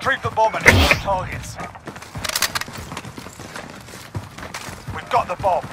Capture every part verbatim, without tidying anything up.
Retrieve the bomb and hit the targets. We've got the bomb.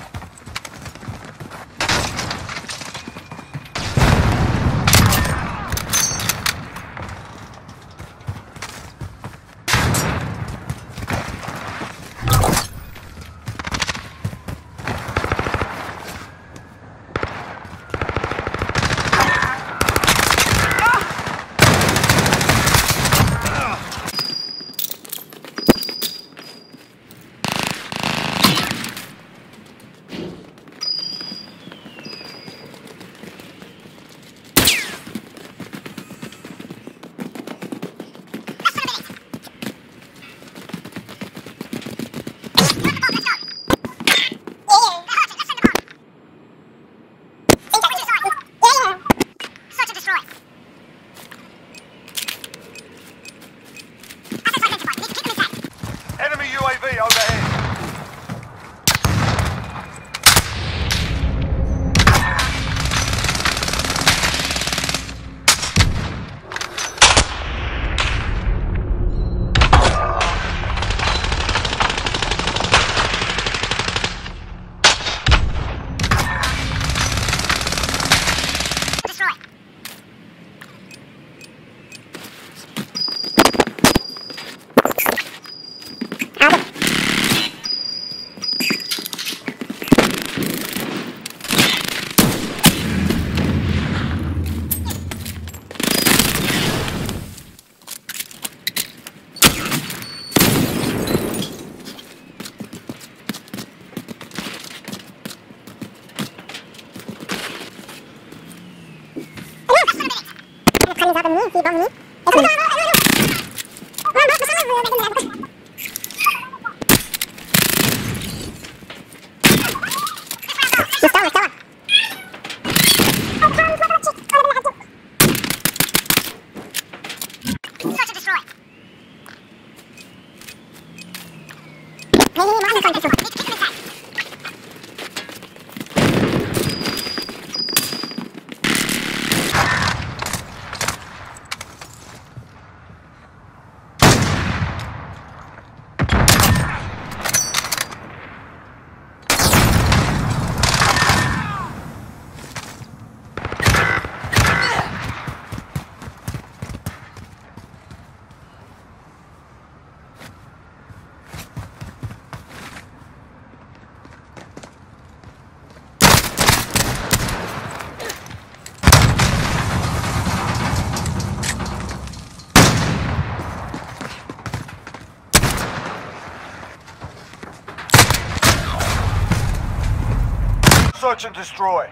Search and destroy.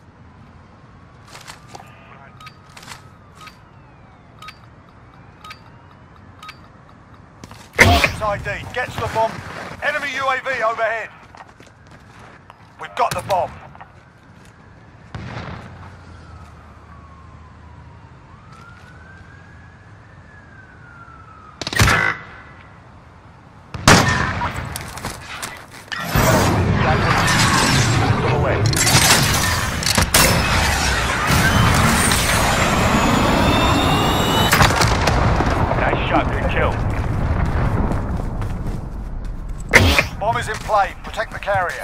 Target's I D. Get to the bomb. Enemy U A V overhead. We've got the bomb. Bomb is in play. Protect the carrier.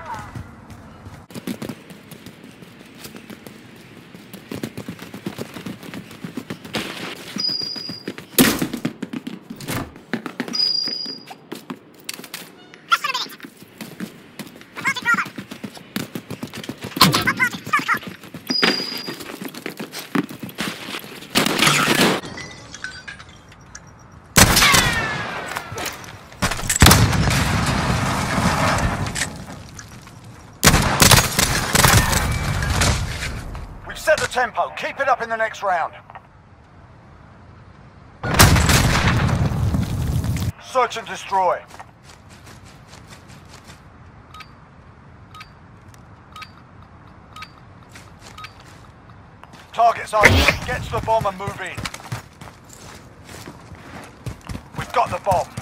Set the tempo. Keep it up in the next round. Search and destroy. Target's on. Get to the bomb and move in. We've got the bomb.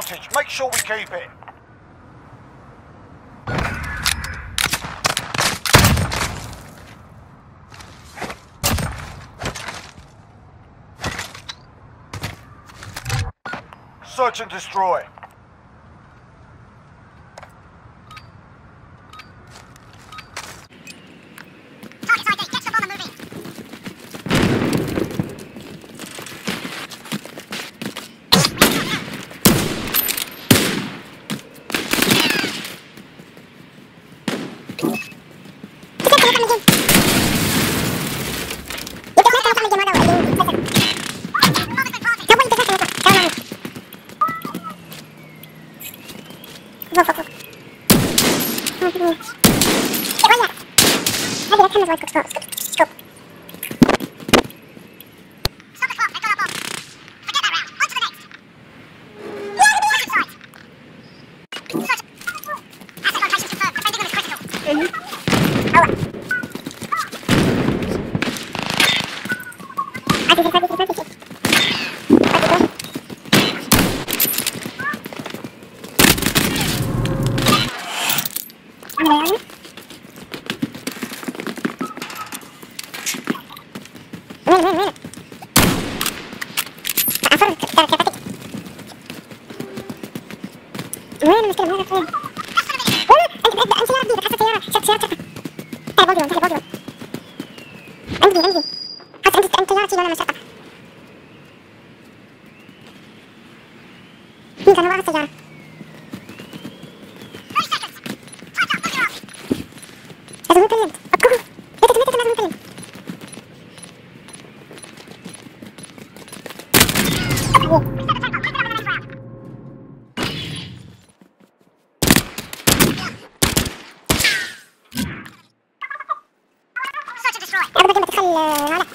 advantage. Make sure we keep it. Search and destroy. وين المشكلة؟ ما أعرف وين. أنت أنت أنت لا تجيب حتى سيارة شفت سيارتك. تعال بودي تعال بودي. عندي عندي. حتى عندي أنت سيارتي وأنا مشتت. مين كان ورا السيارة؟ لازم نتكلم. أكوه. أنت أنت لازم نتكلم. أبغى كلمة تدخل هلا.